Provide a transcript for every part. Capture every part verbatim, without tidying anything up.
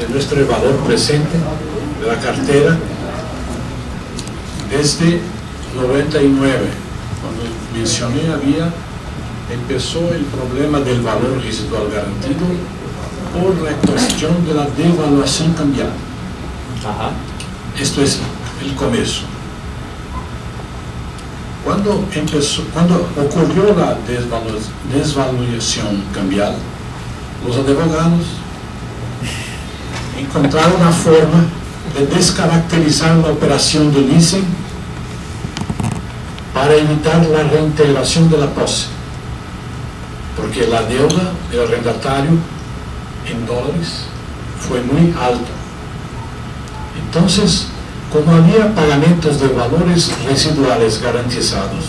de nuestro valor presente de la cartera desde noventa y nueve, cuando mencioné había empezó el problema del valor residual garantido por la cuestión de la devaluación cambiaria. Ajá. Esto es el comienzo. Cuando, empezó, cuando ocurrió la desvalu desvaluación cambiaria, los abogados encontraron una forma de descaracterizar la operación de leasing para evitar la reintegración de la posse, porque la deuda del arrendatario en dólares fue muy alta. Entonces, como había pagamentos de valores residuales garantizados,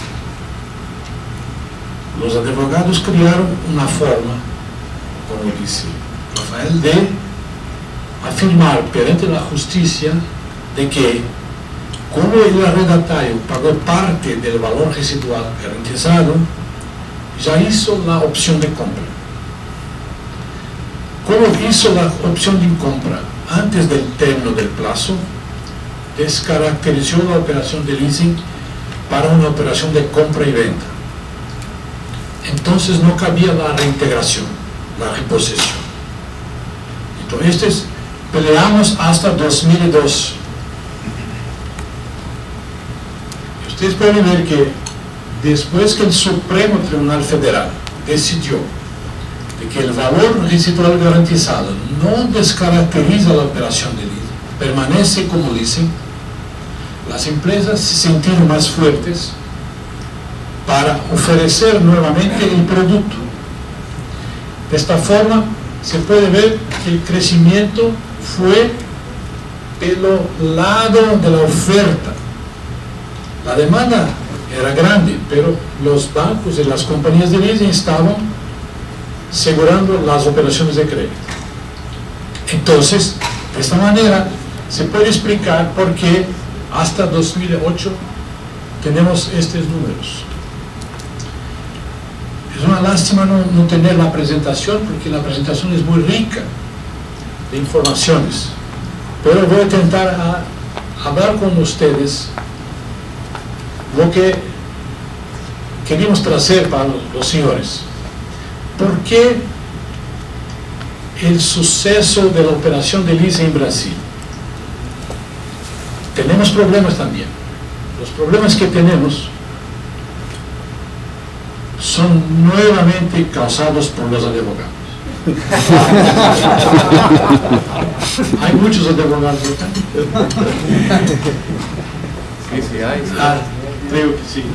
los abogados crearon una forma, como dice Rafael, de afirmar perante la justicia de que, como el arrendatario pagó parte del valor residual garantizado, ya hizo la opción de compra. Como hizo la opción de compra antes del término del plazo, descaracterizó la operación de leasing para una operación de compra y venta. Entonces no cabía la reintegración, la reposición. Entonces peleamos hasta dos mil dos. Ustedes pueden ver que después que el Supremo Tribunal Federal decidió de que el valor residual garantizado no descaracteriza la operación de leasing, permanece como leasing, las empresas se sintieron más fuertes para ofrecer nuevamente el producto. De esta forma se puede ver que el crecimiento fue del lado de la oferta. La demanda era grande, pero los bancos y las compañías de leasing estaban asegurando las operaciones de crédito. Entonces, de esta manera se puede explicar por qué hasta dos mil ocho tenemos estos números. Es una lástima no, no tener la presentación, porque la presentación es muy rica de informaciones, pero voy a intentar a, hablar con ustedes lo que queríamos traer para los señores. ¿Por qué el suceso de la operación de leasing en Brasil? Tenemos problemas también. Los problemas que tenemos son nuevamente causados por los abogados. Hay muchos abogados acá. Sí, sí, hay. Sí. Ah, creo que sí.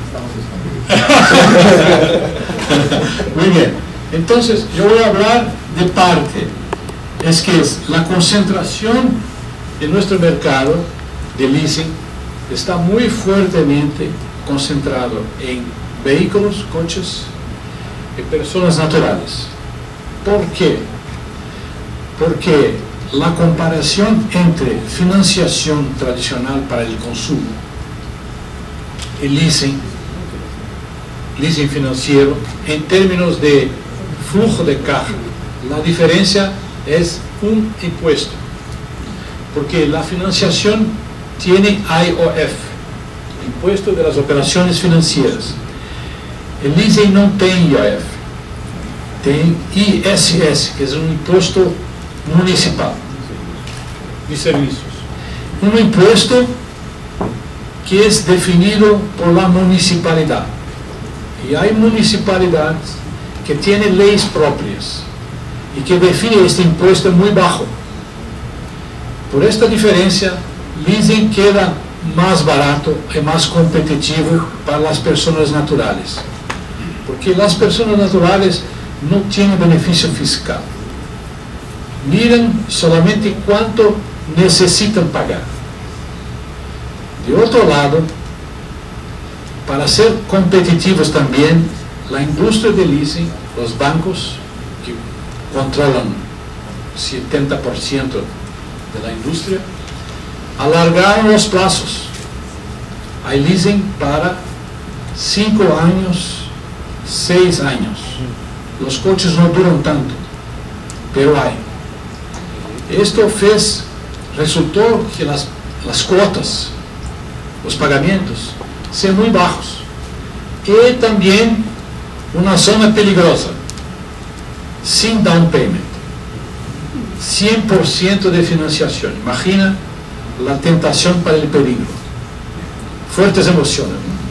Muy bien. Entonces, yo voy a hablar de parte. Es que es la concentración en nuestro mercado de leasing está muy fuertemente concentrado en vehículos, coches y personas naturales. ¿Por qué? Porque la comparación entre financiación tradicional para el consumo y leasing, leasing financiero, en términos de flujo de caja, la diferencia es un impuesto, porque la financiación tiene I O F, impuesto de las operaciones financieras. El leasing no tiene I O F, tem I S S, que es un impuesto municipal de servicios. Un impuesto que es definido por la municipalidad. Y hay municipalidades que tienen leyes propias y que definen este impuesto muy bajo. Por esta diferencia, leasing queda más barato y más competitivo para las personas naturales, porque las personas naturales no tienen beneficio fiscal, miran solamente cuánto necesitan pagar. De otro lado, para ser competitivos también, la industria de leasing, los bancos que controlan setenta por ciento de la industria, alargaron los plazos. Hay leasing para cinco años, seis años. Los coches no duran tanto, pero hay. Esto fez, resultó que las, las cuotas, los pagamentos, sean muy bajos. Y también una zona peligrosa, sin down payment, cien por ciento de financiación. Imagina la tentación para el peligro. Fuertes emociones,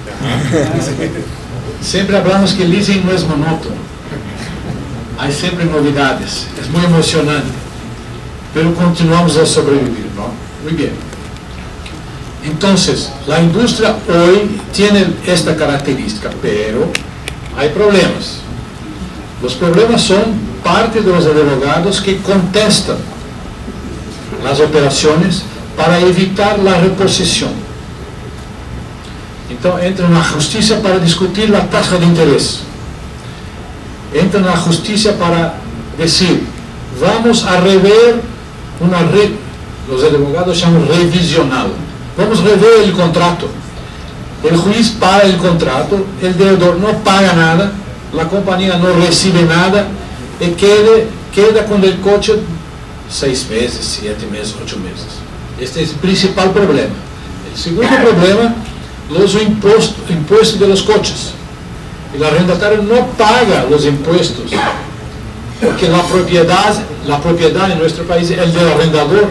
¿no? Siempre hablamos que el leasing no es monótono, hay siempre novedades, es muy emocionante, pero continuamos a sobrevivir, ¿no? Muy bien. Entonces, la industria hoy tiene esta característica, pero hay problemas. Los problemas son parte de los abogados que contestan las operaciones para evitar la reposición. Entonces, entran en la justicia para discutir la tasa de interés. Entran en la justicia para decir, vamos a rever una re, los abogados llaman revisional. Vamos a rever el contrato. El juez para el contrato, el deudor no paga nada, la compañía no recibe nada y queda, queda con el coche seis meses, siete meses, ocho meses. Este es el principal problema. El segundo problema, los impuestos, impuestos de los coches. El arrendatario no paga los impuestos porque la propiedad, la propiedad en nuestro país es el del arrendador.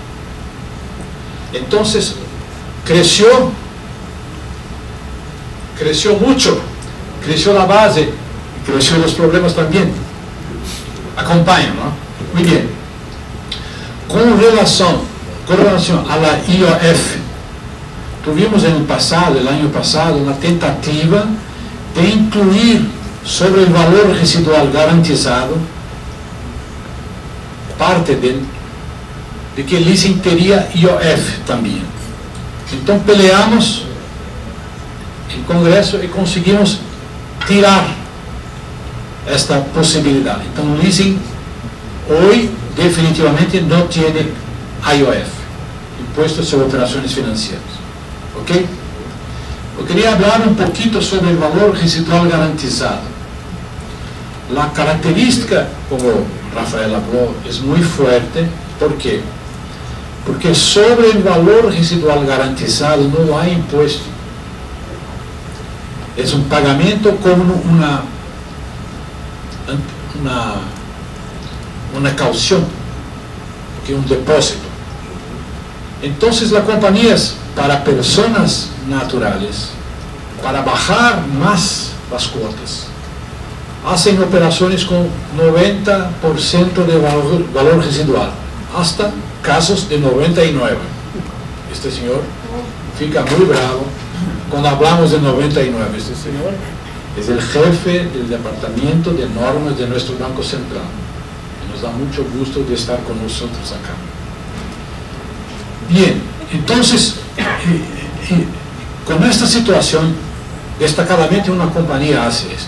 Entonces, creció, creció mucho, creció la base, creció los problemas también. Acompañan, ¿no? Muy bien. Con relación, con relación a la I O F, tuvimos en el pasado, el año pasado, una tentativa de incluir sobre el valor residual garantizado parte del, de que el leasing teria I O F también. Entonces peleamos en Congreso y conseguimos tirar esta posibilidad. Entonces el leasing hoy definitivamente no tiene I O F, impuesto sobre operaciones financieras. ¿Ok? Yo quería hablar un poquito sobre el valor residual garantizado. La característica, como Rafael habló, es muy fuerte. ¿Por qué? Porque sobre el valor residual garantizado no hay impuesto. Es un pagamento como una, una, una caución, que es un depósito. Entonces las compañías, para personas naturales, para bajar más las cuotas, hacen operaciones con noventa por ciento de valor, valor residual, hasta casos de noventa y nueve. Este señor fica muy bravo cuando hablamos de noventa y nueve. Este señor es el jefe del departamento de normas de nuestro Banco Central. Y nos da mucho gusto de estar con nosotros acá. Bien, entonces, eh, eh, con esta situación, destacadamente una compañía hace esto.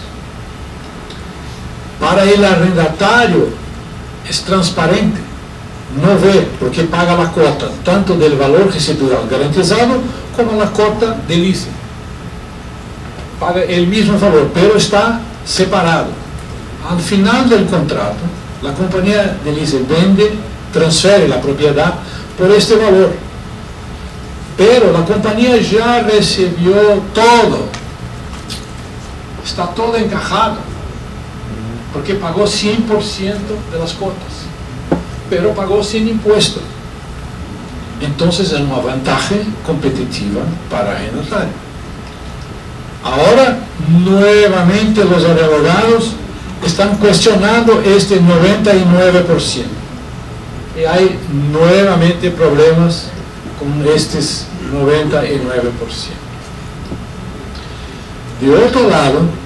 Para el arrendatario es transparente, no ve porque paga la cuota tanto del valor residual garantizado como la cuota de leasing. Paga el mismo valor, pero está separado. Al final del contrato, la compañía de leasing vende, transfiere la propiedad por este valor. Pero la compañía ya recibió todo, está todo encajado, porque pagó cien por ciento de las cuotas, pero pagó sin impuesto. Entonces es una ventaja competitiva para el arrendatario. Ahora, nuevamente los abogados están cuestionando este noventa y nueve por ciento. Y hay nuevamente problemas con estos noventa y nueve por ciento. De otro lado,